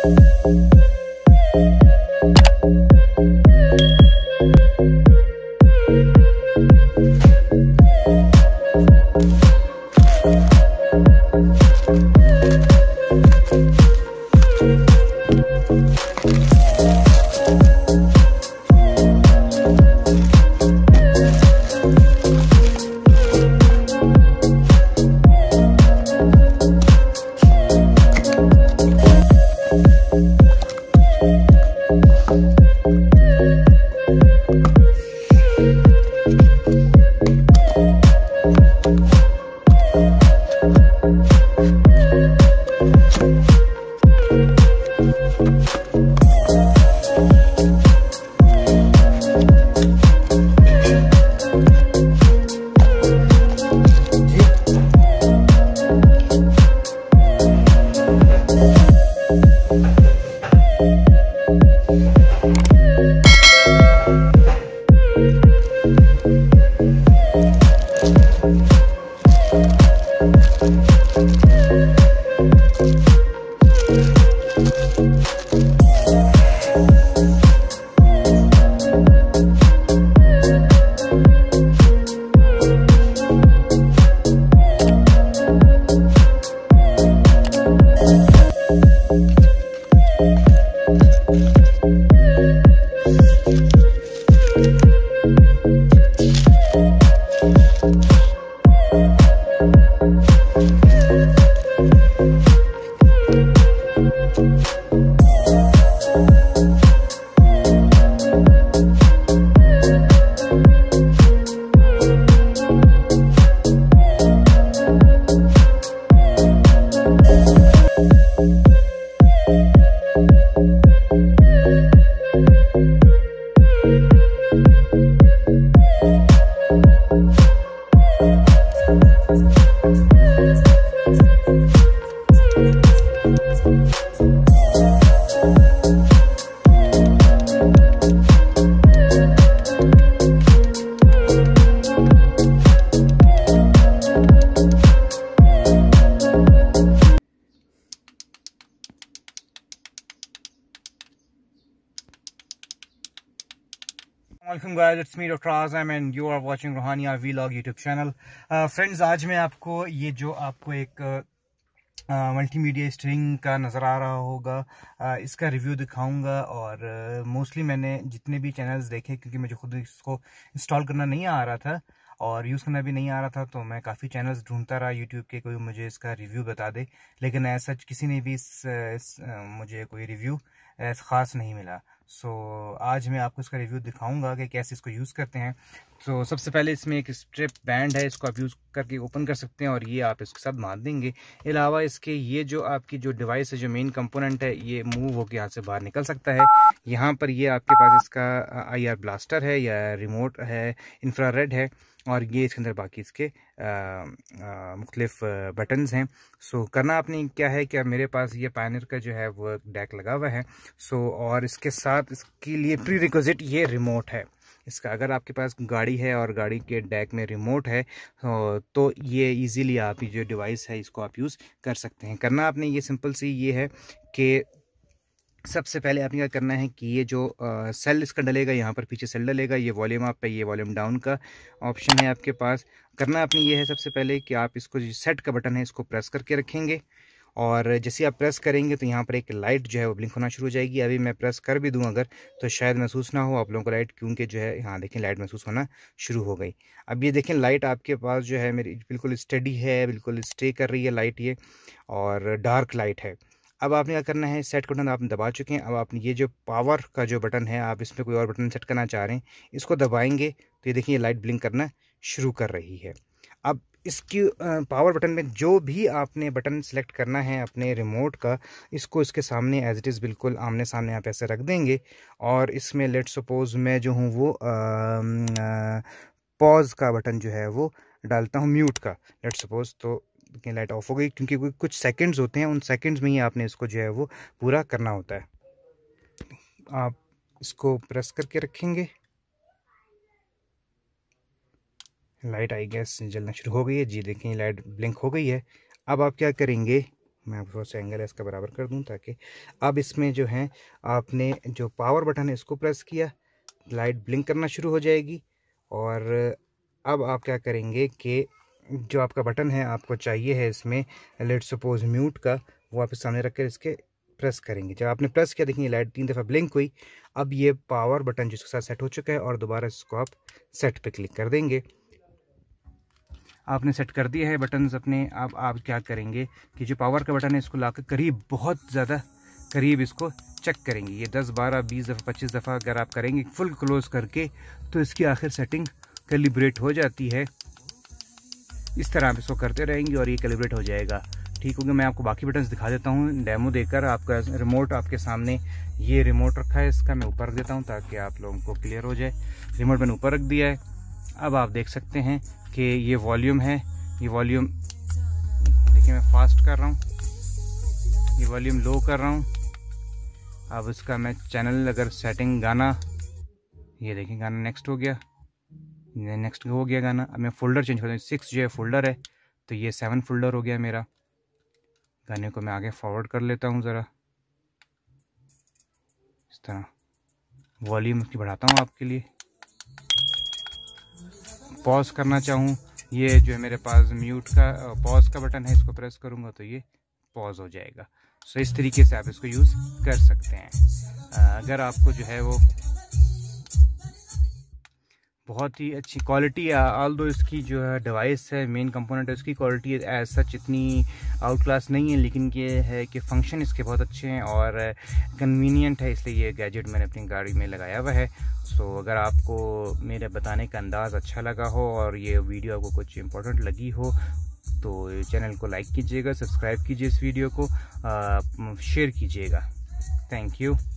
Welcome guys, it's me doctor Azam and you are watching Ruhaniya vlog YouTube channel. Friends, आज मैं आपको ये जो आपको एक मल्टीमीडिया स्ट्रिंग का नज़र आ रहा होगा, इसका रिव्यू दिखाऊंगा। और मोस्टली मैंने जितने भी चैनल्स देखे, क्योंकि मुझे खुद इसको इंस्टॉल करना नहीं आ रहा था और यूज़ करना भी नहीं आ रहा था, तो मैं काफ़ी चैनल्स ढूंढता रहा यूट्यूब के, कोई मुझे इसका रिव्यू बता दे। लेकिन ऐसा किसी ने भी मुझे कोई रिव्यू ख़ास नहीं मिला। सो आज मैं आपको इसका रिव्यू दिखाऊंगा कि कैसे इसको यूज़ करते हैं। तो सबसे पहले इसमें एक स्ट्रिप बैंड है, इसको आप यूज़ करके ओपन कर सकते हैं और ये आप इसके साथ बांध देंगे। अलावा इसके ये जो आपकी जो डिवाइस है, जो मेन कंपोनेंट है, ये मूव होकर यहाँ से बाहर निकल सकता है। यहाँ पर ये आपके पास इसका IR ब्लास्टर है या रिमोट है, इंफ्रारेड है, और ये इसके अंदर बाकी इसके मुख्तलिफ बटन्स हैं। सो करना आपने क्या है कि मेरे पास ये पायनियर का जो है वो डैक लगा हुआ है। सो और इसके साथ इसके लिए प्री रिक्विजिट ये रिमोट है इसका। अगर आपके पास गाड़ी है और गाड़ी के डैक में रिमोट है तो ये इजीली आप जो डिवाइस है इसको आप यूज़ कर सकते हैं। करना आपने ये सिंपल सी ये है कि सबसे पहले आपने क्या करना है कि ये जो सेल इसका डलेगा, यहाँ पर पीछे सेल डलेगा, ये वॉल्यूम अप है, ये वॉल्यूम डाउन का ऑप्शन है आपके पास। करना आपने ये है सबसे पहले कि आप इसको जो सेट का बटन है इसको प्रेस करके रखेंगे, और जैसे आप प्रेस करेंगे तो यहाँ पर एक लाइट जो है वो ब्लिंक होना शुरू हो जाएगी। अभी मैं प्रेस कर भी दूँ अगर, तो शायद महसूस ना हो आप लोगों को लाइट, क्योंकि जो है यहाँ देखें लाइट महसूस होना शुरू हो गई। अब ये देखें लाइट आपके पास जो है मेरी बिल्कुल स्टडी है, बिल्कुल स्टे कर रही है लाइट ये, और डार्क लाइट है। अब आपने क्या करना है, सेट का बटन आपने दबा चुके हैं। अब आपने ये जो पावर का जो बटन है, आप इसमें कोई और बटन सेट करना चाह रहे हैं, इसको दबाएंगे तो ये देखिए ये लाइट ब्लिंक करना शुरू कर रही है। अब इसकी पावर बटन में जो भी आपने बटन सेलेक्ट करना है अपने रिमोट का, इसको इसके सामने एज इट इज़ बिल्कुल आमने सामने आप ऐसे रख देंगे, और इसमें लेट सपोज मैं जो हूँ वो पॉज का बटन जो है वो डालता हूँ, म्यूट का लेट सपोज। तो लाइट ऑफ हो गई, क्योंकि कुछ सेकंड्स होते हैं, उन सेकंड्स में ही आपने इसको जो है वो पूरा करना होता है। आप इसको प्रेस करके रखेंगे, लाइट आई गैस जलना शुरू हो गई है जी, देखें लाइट ब्लिंक हो गई है। अब आप क्या करेंगे, मैं थोड़ा सा एंगल इसका बराबर कर दूं ताकि अब इसमें जो है आपने जो पावर बटन है इसको प्रेस किया, लाइट ब्लिंक करना शुरू हो जाएगी। और अब आप क्या करेंगे कि जो आपका बटन है आपको चाहिए है इसमें लेट्स सपोज म्यूट का, वो आप सामने रख कर इसके प्रेस करेंगे। जब आपने प्रेस किया देखिए लाइट 3 दफ़ा ब्लिंक हुई। अब ये पावर बटन जिसके साथ सेट हो चुका है और दोबारा इसको आप सेट पे क्लिक कर देंगे। आपने सेट कर दिया है बटन्स अपने। अब आप क्या करेंगे कि जो पावर का बटन है इसको लाकर करीब, बहुत ज़्यादा करीब इसको चेक करेंगे। ये 10, 12, 20 दफ़ा, 25 दफ़ा अगर आप करेंगे फुल क्लोज करके तो इसकी आखिर सेटिंग कैलिब्रेट हो जाती है। इस तरह आप इसको करते रहेंगे और ये कैलिब्रेट हो जाएगा। ठीक होगा, मैं आपको बाकी बटन्स दिखा देता हूँ डेमो देकर। आपका रिमोट आपके सामने, ये रिमोट रखा है इसका, मैं ऊपर रख देता हूँ ताकि आप लोगों को क्लियर हो जाए। रिमोट मैंने ऊपर रख दिया है। अब आप देख सकते हैं कि ये वॉल्यूम है, ये वॉल्यूम देखिए मैं फास्ट कर रहा हूँ, ये वॉल्यूम लो कर रहा हूँ। अब इसका मैं चैनल अगर सेटिंग, गाना, ये देखिए गाना नेक्स्ट हो गया, नेक्स्ट हो गया गाना। अब मैं फोल्डर चेंज कर दूँ, 6 जो है फोल्डर है तो ये 7 फोल्डर हो गया मेरा। गाने को मैं आगे फॉरवर्ड कर लेता हूँ ज़रा, इस तरह वॉल्यूम की बढ़ाता हूँ आपके लिए। पॉज करना चाहूँ, ये जो है मेरे पास म्यूट का पॉज का बटन है, इसको प्रेस करूँगा तो ये पॉज हो जाएगा। सो इस तरीके से आप इसको यूज़ कर सकते हैं। अगर आपको जो है वो बहुत ही अच्छी क्वालिटी, ऑल्दो इसकी जो है डिवाइस है, मेन कंपोनेंट है, उसकी क्वालिटी एज सच इतनी आउट क्लास नहीं है, लेकिन ये है कि फंक्शन इसके बहुत अच्छे हैं और कन्वीनियंट है, इसलिए ये गैजेट मैंने अपनी गाड़ी में लगाया हुआ है। सो अगर आपको मेरे बताने का अंदाज़ अच्छा लगा हो और ये वीडियो आपको कुछ इम्पोर्टेंट लगी हो तो चैनल को लाइक कीजिएगा, सब्सक्राइब कीजिए, इस वीडियो को शेयर कीजिएगा। Thank you.